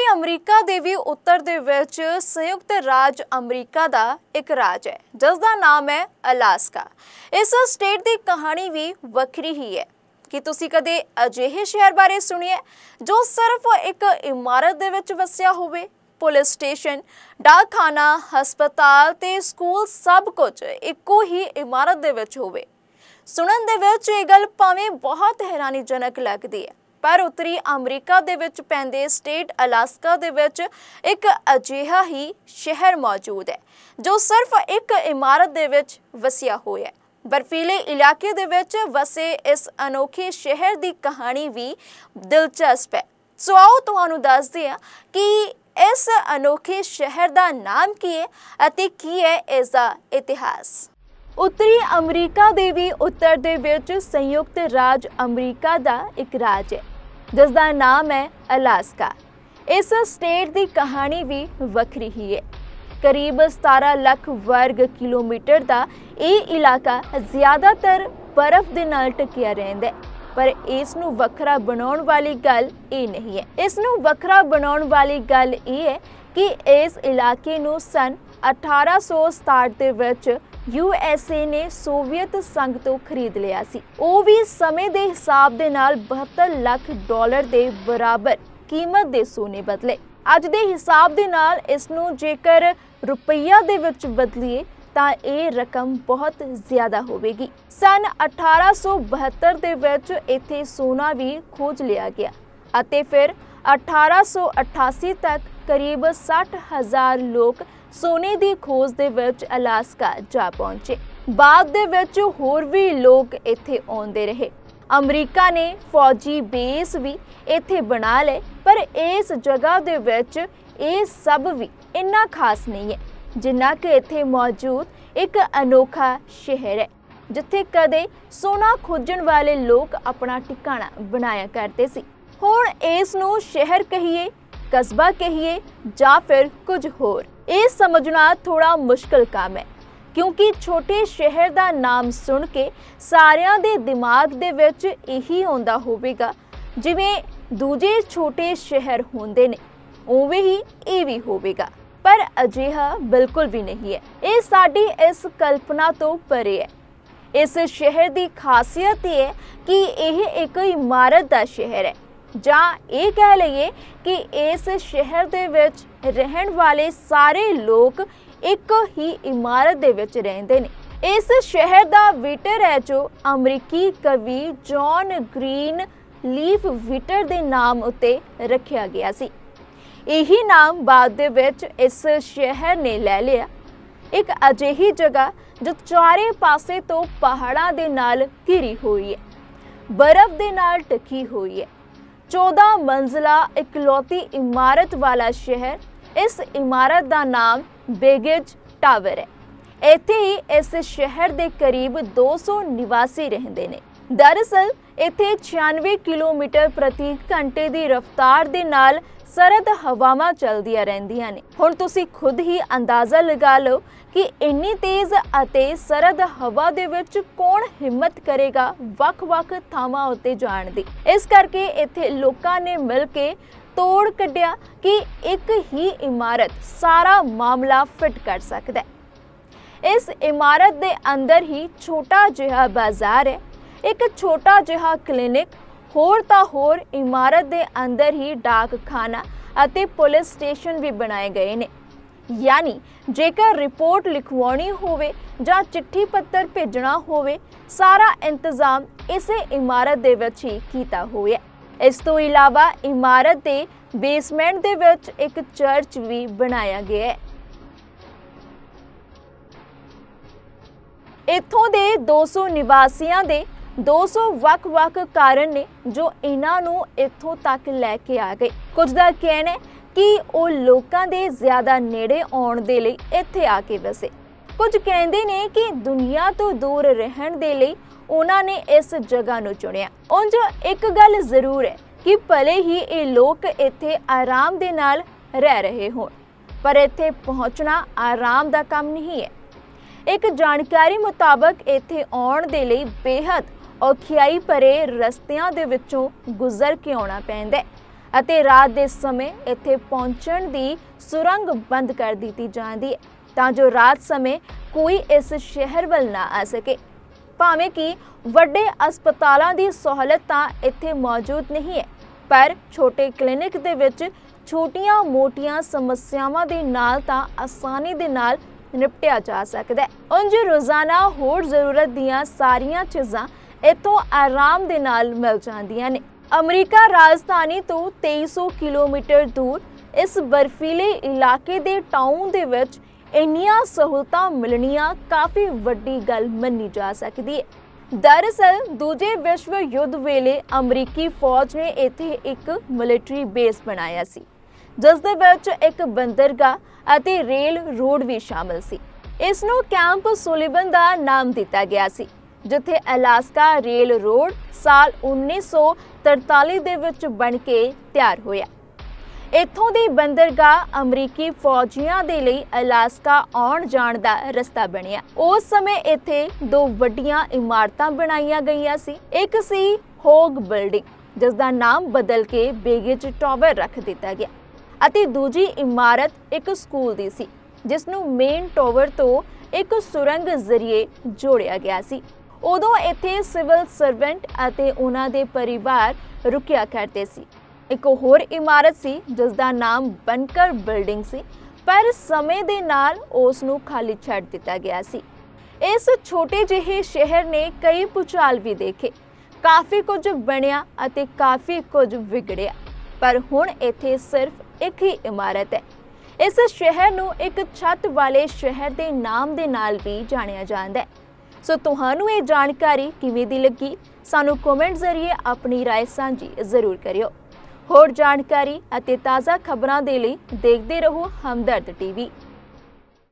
America ਦੇ ਵੀ ਉੱਤਰ ਦੇ ਵਿੱਚ ਸੰਯੁਕਤ ਰਾਜ ਅਮਰੀਕਾ ਦਾ ਇੱਕ ਰਾਜ ਹੈ ਜਿਸ ਦਾ ਨਾਮ ਹੈ ਅਲਾਸਕਾ। ਇਸ ਸਟੇਟ ਦੀ ਕਹਾਣੀ ਵੀ ਵੱਖਰੀ ਹੀ ਹੈ ਕਿ ਤੁਸੀਂ ਕਦੇ ਅਜਿਹੇ ਸ਼ਹਿਰ ਬਾਰੇ ਸੁਣਿਆ ਜੋ ਸਿਰਫ ਇੱਕ ਇਮਾਰਤ ਦੇ ਵਿੱਚ ਵਸਿਆ ਹੋਵੇ। ਪੁਲਿਸ ਸਟੇਸ਼ਨ, ਡਾਕਖਾਨਾ, ਹਸਪਤਾਲ ਤੇ ਸਕੂਲ ਸਭ ਕੁਝ ਇੱਕੋ ਹੀ ਇਮਾਰਤ ਦੇ ਵਿੱਚ ਹੋਵੇ। ਸੁਣਨ ਦੇ ਵਿੱਚ ਇਹ ਗੱਲ ਭਾਵੇਂ ਬਹੁਤ ਹੈਰਾਨੀਜਨਕ ਲੱਗਦੀ ਹੈ, पर उत्तरी अमरीका दे विच पैंदे स्टेट अलास्का दे विच एक अजिहा ही शहर मौजूद है जो सिर्फ एक इमारत दे विच वसिया होया है। बर्फीले इलाके दे विच वसे इस अनोखे शहर दी कहानी भी दिलचस्प है। सो आओ तुहानू दसदे हां कि इस अनोखे शहर दा नाम की है अते की है इसदा इतिहास। उत्तरी अमरीका दे भी उत्तर दे विच संयुक्त राज अमरीका दा एक राज है जिसका नाम है अलास्का। इस स्टेट की कहानी भी वक्री ही है। करीब 17 लाख वर्ग किलोमीटर का यह इलाका ज़्यादातर बर्फ के नाल ढकिया रहिंदा है, पर इसनू वखरा बनाउण वाली गल ये नहीं है। इसनू वखरा बनाउण वाली गल ये है कि इस इलाके नू सन 1867 दे विच USA ने सोवियत संघ तो खरीद लिया सी। वो भी समय के हिसाब दे नाल 72 लाख डॉलर के बराबर कीमत दे सोने बदले। अज दे हिसाब दे नाल इसनू जेकर रुपया दे विच बदलीए तां ये रकम बहुत ज़्यादा होवेगी। सन 1872 दे विच इत्थे सोना भी खोज लिया गया अते फिर 1888 तक करीब 60,000 लोग सोने की खोज दे विच अलास्का जा पहुंचे। बाद दे विच होर भी लोग इत्थे आउंदे रहे। अमरीका ने फौजी बेस भी इत्थे बना ले, पर इस जगह दे विच ये सब भी इन्ना खास नहीं है जिन्ना कि इत्थे मौजूद एक अनोखा शहर है जिथे कदे सोना खोजण वाले लोग अपना ठिकाना बनाया करते सी। हुण इस नूं शहर कहिए, कस्बा कहिए जां फिर कुछ होर, ये समझना थोड़ा मुश्किल काम है क्योंकि छोटे शहर का नाम सुन के सारियां दे दिमाग दे विच यही आउंदा होवेगा जिवें दूजे छोटे शहर होंदे ने उवें ही ये भी होवेगा, पर अजिहा बिल्कुल भी नहीं है। ये साडी इस कल्पना तो परे है। इस शहर की खासियत ये है कि यह एक इमारत का शहर है, जां ये कह लईए कि इस शहर दे विच रहण वाले सारे लोग एक ही इमारत दे विच रहिंदे ने। इस शहर दा विटर है जो अमरीकी कवि जॉन ग्रीन लीफ विटर दे नाम उत्ते रखिया गया सी। यही नाम बाद दे विच इस शहर ने ले लिया। एक अजिही जगह जो चारे पासे तो पहाड़ां दे नाल घिरी हुई है, बर्फ दे नाल ढकी हुई है। 14 मंजिला इकलौती इमारत वाला शहर। इस इमारत का नाम बेगिज टावर है। इत्थे ही इस शहर के करीब 200 निवासी रहंदे ने। दरअसल इत्थे 96 किलोमीटर प्रति घंटे की रफ्तार दे नाल सरद हवावां चलदियां रहिंदियां ने। हुण तुसीं खुद ही अंदाज़ा लगा लो कि इन्नी तेज़ अते सरद हवा दे विच कौन हिम्मत करेगा वख-वख थावां उत्ते जाण दी। इस करके इत्थे लोकां ने मिल के तोड़ कढिया कि एक ही इमारत सारा मामला फिट कर सकदा है। इस इमारत दे अंदर ही छोटा जिहा बाजार है, एक छोटा जिहा क्लिनिक, होर तां होर इमारत दे अंदर ही डाकखाना अते पुलिस स्टेशन भी बनाए गए ने। यानी जेकर रिपोर्ट लिखवानी होवे जां चिट्ठी पत्तर भेजना होवे सारा इंतजाम इसे इमारत दे विच ही कीता होया। इस तो इलावा इमारत दे बेसमेंट दे विच एक चर्च भी बनाया गया है। इत्थों दे 200 निवासियां दे 200 वख-वख कारण ने जो इन्हां नूं इत्थों तक लैके आ गए। कुछ दा कहना है कि वो लोकां दे ज़्यादा नेड़े आउण दे लई इत्थे आके वसे। कुछ कहंदे ने कि दुनिया तो दूर रहण दे लई उन्हां ने इस जगह नूं चुनिया। उंज एक गल जरूर है कि भले ही ये लोग इत्थे आराम दे नाल रह रहे होण, पर इत्थे पहुंचना आराम दा काम नहीं है। एक जानकारी मुताबक इत्थे आउण दे लई बेहद औखियाई भरे रस्तियां दे विचों गुजर के आउणा पैंदा है ਅਤੇ ਰਾਤ ਦੇ ਸਮੇਂ ਇੱਥੇ ਪਹੁੰਚਣ ਦੀ ਸੁਰੰਗ ਬੰਦ ਕਰ ਦਿੱਤੀ ਜਾਂਦੀ ਹੈ ਤਾਂ ਜੋ ਰਾਤ ਸਮੇਂ ਕੋਈ ਇਸ ਸ਼ਹਿਰ ਵੱਲ ਨਾ ਆ ਸਕੇ। ਭਾਵੇਂ ਕਿ ਵੱਡੇ ਹਸਪਤਾਲਾਂ ਦੀ ਸਹੂਲਤ ਤਾਂ ਇੱਥੇ ਮੌਜੂਦ ਨਹੀਂ ਹੈ, ਪਰ ਛੋਟੇ ਕਲੀਨਿਕ ਦੇ ਵਿੱਚ ਛੋਟੀਆਂ-ਮੋਟੀਆਂ ਸਮੱਸਿਆਵਾਂ ਦੇ ਨਾਲ ਤਾਂ ਆਸਾਨੀ ਦੇ ਨਾਲ ਨਿਪਟਿਆ ਜਾ ਸਕਦਾ ਹੈ। ਉਂਝ ਰੋਜ਼ਾਨਾ ਹੋਰ ਜ਼ਰੂਰਤ ਦੀਆਂ ਸਾਰੀਆਂ ਚੀਜ਼ਾਂ ਇੱਥੋਂ ਆਰਾਮ ਦੇ ਨਾਲ ਮਿਲ ਜਾਂਦੀਆਂ ਨੇ। ਅਮਰੀਕਾ ਰਾਜਧਾਨੀ ਤੋਂ 2300 ਕਿਲੋਮੀਟਰ ਦੂਰ ਇਸ ਬਰਫੀਲੇ ਇਲਾਕੇ ਦੇ ਟਾਊਨ ਦੇ ਵਿੱਚ ਇੰਨੀਆਂ ਸਹੂਲਤਾਂ ਮਿਲਣੀਆਂ ਕਾਫੀ ਵੱਡੀ ਗੱਲ ਮੰਨੀ ਜਾ ਸਕਦੀ ਹੈ। ਦਰਅਸਲ ਦੂਜੇ ਵਿਸ਼ਵ ਯੁੱਧ ਵੇਲੇ ਅਮਰੀਕੀ ਫੌਜ ਨੇ ਇੱਥੇ ਇੱਕ ਮਿਲਟਰੀ ਬੇਸ ਬਣਾਇਆ ਸੀ, ਜਿਸ ਦੇ ਵਿੱਚ ਇੱਕ ਬੰਦਰਗਾਹ ਅਤੇ ਰੇਲ ਰੋਡ ਵੀ ਸ਼ਾਮਲ ਸੀ। ਇਸ ਨੂੰ ਕੈਂਪ ਸੁਲਿਵਨ ਦਾ ਨਾਮ ਦਿੱਤਾ ਗਿਆ ਸੀ, ਜਿੱਥੇ ਅਲਾਸਕਾ ਰੇਲ ਰੋਡ ਸਾਲ 1943 ਦੇ ਵਿੱਚ ਬਣ ਕੇ ਤਿਆਰ ਹੋਇਆ। ਇੱਥੋਂ ਦੀ ਬੰਦਰਗਾਹ ਅਮਰੀਕੀ ਫੌਜੀਆਂ ਦੇ ਲਈ ਅਲਾਸਕਾ ਆਉਣ ਜਾਣ ਦਾ ਰਸਤਾ ਬਣਿਆ। ਉਸ ਸਮੇਂ ਇੱਥੇ ਦੋ ਵੱਡੀਆਂ ਇਮਾਰਤਾਂ ਬਣਾਈਆਂ ਗਈਆਂ ਸੀ। ਇੱਕ ਸੀ ਹੋਗ ਬਿਲਡਿੰਗ, ਜਿਸ ਦਾ ਨਾਮ ਬਦਲ ਕੇ ਬੇਗੇਜ ਟਾਵਰ ਰੱਖ ਦਿੱਤਾ ਗਿਆ, ਅਤੇ ਦੂਜੀ ਇਮਾਰਤ ਇੱਕ ਸਕੂਲ ਦੀ ਸੀ, ਜਿਸ ਨੂੰ ਮੇਨ ਟਾਵਰ ਤੋਂ ਇੱਕ ਸੁਰੰਗ ਜ਼ਰੀਏ ਜੋੜਿਆ ਗਿਆ ਸੀ। ਉਦੋਂ ਇੱਥੇ ਸਿਵਲ ਸਰਵੈਂਟ ਅਤੇ ਉਹਨਾਂ ਦੇ ਪਰਿਵਾਰ ਰੁਕਿਆ ਕਰਦੇ ਸੀ। ਇੱਕ ਹੋਰ ਇਮਾਰਤ ਸੀ ਜਿਸ ਦਾ ਨਾਮ ਬੰਕਰ ਬਿਲਡਿੰਗ ਸੀ, ਪਰ ਸਮੇਂ ਦੇ ਨਾਲ ਉਸ ਨੂੰ ਖਾਲੀ ਛੱਡ ਦਿੱਤਾ ਗਿਆ ਸੀ। ਇਸ ਛੋਟੇ ਜਿਹੇ ਸ਼ਹਿਰ ਨੇ ਕਈ ਭੂਚਾਲ ਵੀ ਦੇਖੇ, ਕਾਫੀ ਕੁਝ ਬਣਿਆ ਅਤੇ ਕਾਫੀ ਕੁਝ ਵਿਗੜਿਆ, ਪਰ ਹੁਣ ਇੱਥੇ ਸਿਰਫ ਇੱਕ ਹੀ ਇਮਾਰਤ ਹੈ। ਇਸ ਸ਼ਹਿਰ ਨੂੰ ਇੱਕ ਛੱਤ ਵਾਲੇ ਸ਼ਹਿਰ ਦੇ ਨਾਮ ਦੇ ਨਾਲ ਵੀ ਜਾਣਿਆ ਜਾਂਦਾ ਹੈ। ਸੋ ਤੁਹਾਨੂੰ ਇਹ ਜਾਣਕਾਰੀ ਕਿਵੇਂ ਦੀ ਲੱਗੀ? ਸਾਨੂੰ ਕਮੈਂਟ ਜ਼ਰੀਏ ਆਪਣੀ ਰਾਏ ਸਾਂਝੀ ਜ਼ਰੂਰ ਕਰਿਓ। ਹੋਰ ਜਾਣਕਾਰੀ ਅਤੇ ਤਾਜ਼ਾ ਖਬਰਾਂ ਦੇ ਲਈ ਦੇਖਦੇ ਰਹੋ ਹਮਦਰਦ ਟੀਵੀ।